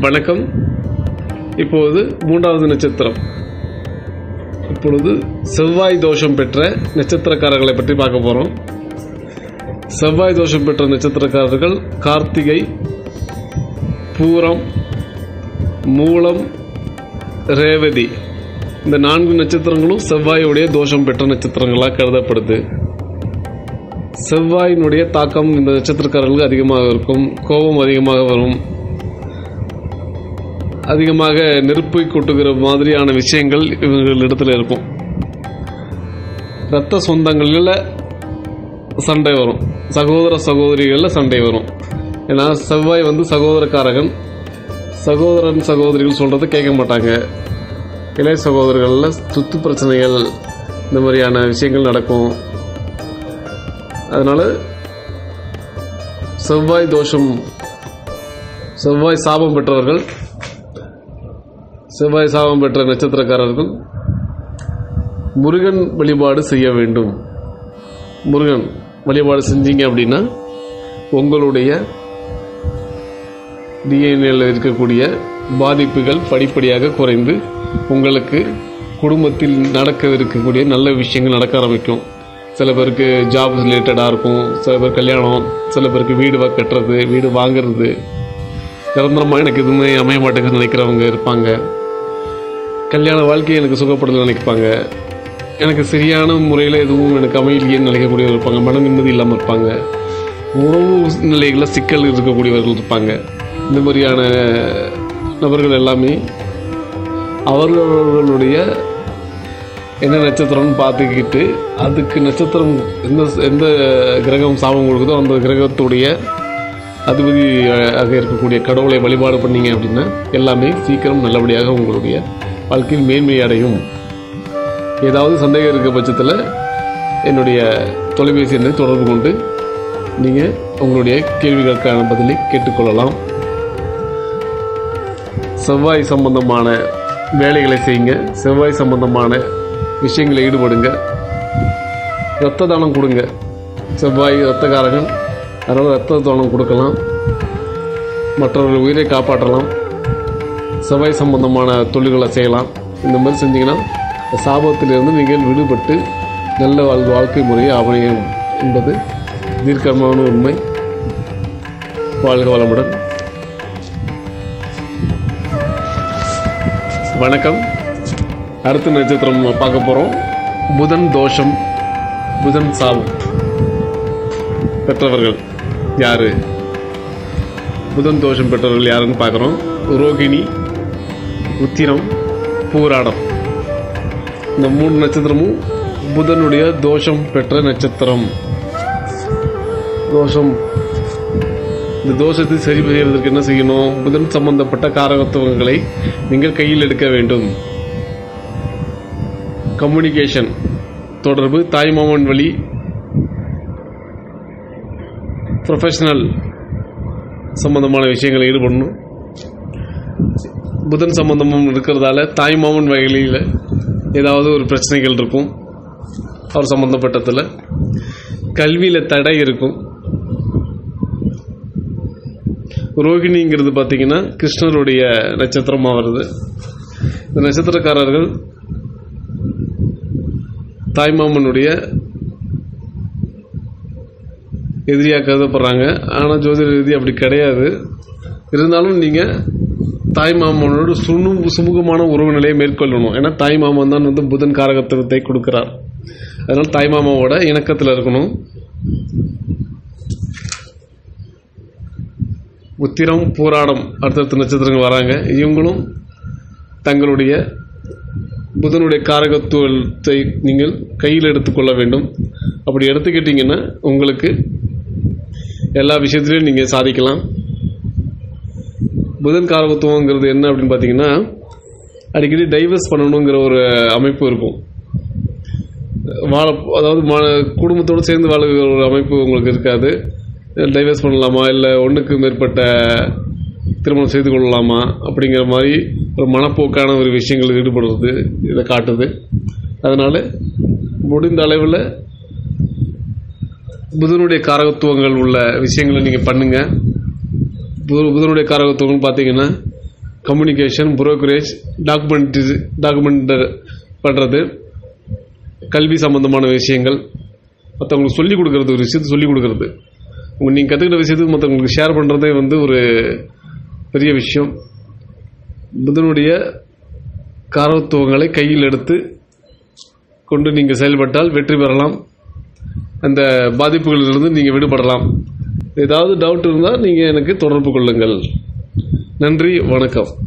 வணக்கம். இப்போது மூன்றாவது நட்சத்திரம். இப்பொழுது செவ்வாய் தோஷம் பெற்ற நட்சத்திரக்காரர்களை பற்றி பார்க்க போகிறோம். செவ்வாய் தோஷம் பெற்ற நட்சத்திரக்காரர்கள் கார்த்திகை, பூரம், மூலம், ரேவதி. இந்த 4 நட்சத்திரங்களும் செவ்வாயுடைய தோஷம் பெற்ற நட்சத்திரங்களாக கருதப்படுது. செவ்வாயினுடைய தாக்கம் இந்த நட்சத்திரக்காரர்களுக்கு அதிகமாக இருக்கும். கோபம் அதிகமாக வரும். அதிகமாக நெருப்பை கொட்டுகிற மாதிரியான விஷயங்கள் இவங்களிடத்தில் இருக்கும். இரத்த சொந்தங்களில் சண்டை வரும். சகோதர சகோதரிகளில் சண்டை வரும். ஏன்னா செவ்வாய் சகோதரக்காரகன். சகோதரன் சகோதரிகள் சொல்கிறத கேட்க மாட்டாங்க. இளைய சகோதரர்களில் சொத்து பிரச்சனைகள், இந்த மாதிரியான விஷயங்கள் நடக்கும். அதனால் செவ்வாய் தோஷம், செவ்வாய் சாபம் பெற்றவர்கள், செவ்வாய் சாபம் பெற்ற நட்சத்திரக்காரர்கள் முருகன் வழிபாடு செய்ய வேண்டும். முருகன் வழிபாடு செஞ்சீங்க அப்படின்னா உங்களுடைய டிஎன்ஏல இருக்கக்கூடிய பாதிப்புகள் படிப்படியாக குறைந்து உங்களுக்கு குடும்பத்தில் நடக்க இருக்கக்கூடிய நல்ல விஷயங்கள் நடக்க ஆரம்பிக்கும். சில பேருக்கு ஜாப் ரிலேட்டடாக இருக்கும், சில பேர் கல்யாணம், சில பேருக்கு வீடு கட்டுறது, வீடு வாங்கிறது. நிரந்தரமாக எனக்கு எதுவுமே அமைய மாட்டேங்குன்னு நினைக்கிறவங்க இருப்பாங்க. கல்யாண வாழ்க்கையை எனக்கு சுகப்படுத்த நினைப்பாங்க. எனக்கு சரியான முறையில் எதுவும் எனக்கு அமையலையேன்னு நினைக்கக்கூடியவர் இருப்பாங்க. மன நிம்மதி இல்லாமல் இருப்பாங்க. உணவு நிலைகளில் சிக்கல் இருக்கக்கூடியவர்கள் இருப்பாங்க. இந்த மாதிரியான நபர்கள் எல்லாமே அவர்களுடைய என்ன நட்சத்திரம்னு பார்த்துக்கிட்டு அதுக்கு நட்சத்திரம் எந்த கிரகம் சாபம் கொடுக்குதோ அந்த கிரகத்துடைய அதிபதியாக இருக்கக்கூடிய கடவுளை வழிபாடு பண்ணீங்க அப்படின்னா எல்லாமே சீக்கிரம் நல்லபடியாக உங்களுடைய வாழ்க்கையில் மேன்மை அடையும். ஏதாவது சந்தேகம் இருக்க பட்சத்தில் என்னுடைய தொலைபேசி எண்ணை தொடர்பு கொண்டு நீங்கள் உங்களுடைய கேள்விகளுக்கான பதிலை கேட்டுக்கொள்ளலாம். செவ்வாய் சம்பந்தமான வேலைகளை செய்யுங்க. செவ்வாய் சம்பந்தமான விஷயங்களை ஈடுபடுங்க. இரத்த தானம் கொடுங்க. செவ்வாய் இரத்தக்காரகன். அதனால் இரத்த தானம் கொடுக்கலாம். மற்றவர்கள் உயிரை காப்பாற்றலாம். செவ்வாய் சம்பந்தமான தொழில்களை செய்யலாம். இந்த மாதிரி செஞ்சீங்கன்னா சாபத்திலிருந்து நீங்கள் விடுபட்டு நல்ல வாழ்க்கை முறையை அமையும் என்பது தீர்க்கமான உண்மை. வாழ்க வளமுடன். வணக்கம். அடுத்த நட்சத்திரம் பார்க்க போகிறோம். புதன் தோஷம், புதன் சாபம் பெற்றவர்கள் யாரு? புதன் தோஷம் பெற்றவர்கள் யாருன்னு பார்க்குறோம். ரோகிணி, உத்திரம், பூராடம். இந்த 3 நட்சத்திரமும் புதனுடைய தோஷம் பெற்ற நட்சத்திரம். தோஷம், இந்த தோஷத்தை சரி செய்வதற்கு என்ன செய்யணும்? புதன் சம்பந்தப்பட்ட காரகத்துவங்களை நீங்கள் கையில் எடுக்க வேண்டும். கம்யூனிகேஷன், தொடர்பு, தாய்மாமன் வழி, ப்ரொஃபஷனல் சம்பந்தமான விஷயங்களை ஈடுபடணும். புதன் சம்பந்தமும் இருக்கிறதால தாய்மாமன் வகையில் ஏதாவது ஒரு பிரச்சனைகள் இருக்கும். அவர் சம்பந்தப்பட்டதில் கல்வியில் தடை இருக்கும். ரோகிணிங்கிறது பார்த்தீங்கன்னா கிருஷ்ணருடைய நட்சத்திரமாக வருது. இந்த நட்சத்திரக்காரர்கள் தாய்மாமனுடைய எதிரியாக கருதப்படுறாங்க. ஆனால் ஜோதிட ரீதி அப்படி கிடையாது. இருந்தாலும் நீங்கள் தாய்மாமனோடு சுமூகமான உறவு நிலையை மேற்கொள்ளணும். ஏன்னா தாய்மாமன் தான் புதன் காரகத்துவத்தை கொடுக்கிறார். அதனால் தாய்மாமாவோட இணக்கத்தில் இருக்கணும். உத்திரம், பூராடம் அடுத்தடுத்த நட்சத்திரங்கள் வராங்க. இவங்களும் தங்களுடைய புதனுடைய காரகத்துவத்தை நீங்கள் கையில் எடுத்துக்கொள்ள வேண்டும். அப்படி எடுத்துக்கிட்டீங்கன்னா உங்களுக்கு எல்லா விஷயத்திலையும் நீங்கள் சாதிக்கலாம். புதன் காரகத்துவங்கிறது என்ன அப்படின்னு பார்த்தீங்கன்னா அடிக்கடி டைவர்ஸ் பண்ணணுங்கிற ஒரு அமைப்பு இருக்கும். அதாவது குடும்பத்தோடு சேர்ந்து வாழுகிற ஒரு அமைப்பு உங்களுக்கு இருக்காது. டைவர்ஸ் பண்ணலாமா, இல்லை ஒன்றுக்கு மேற்பட்ட திருமணம் செய்து கொள்ளலாமா அப்படிங்கிற மாதிரி ஒரு மனப்போக்கான ஒரு விஷயங்கள் ஈடுபடுறது இதை காட்டுது. அதனால் முடிந்த அளவில் புதனுடைய காரகத்துவங்கள் உள்ள விஷயங்களை நீங்கள் பண்ணுங்கள். புதனுடைய காரகத்துவம் பார்த்தீங்கன்னா கம்யூனிகேஷன், புரோக்கரேஜ், டாக்குமெண்ட் பண்ணுறது, கல்வி சம்பந்தமான விஷயங்கள், மற்றவங்களுக்கு சொல்லிக் கொடுக்கறது, ஒரு விஷயத்தை சொல்லிக் கொடுக்கறது, நீங்கள் கற்றுக்கிட்ட விஷயத்துக்கு மற்றவங்களுக்கு ஷேர் பண்ணுறதே ஒரு பெரிய விஷயம். புதனுடைய காரகத்துவங்களை கையில் எடுத்து கொண்டு நீங்கள் செயல்பட்டால் வெற்றி பெறலாம். அந்த பாதிப்புகளிலிருந்து நீங்கள் விடுபடலாம். ஏதாவது டவுட் இருந்தால் நீங்கள் எனக்கு தொடர்பு கொள்ளுங்கள். நன்றி, வணக்கம்.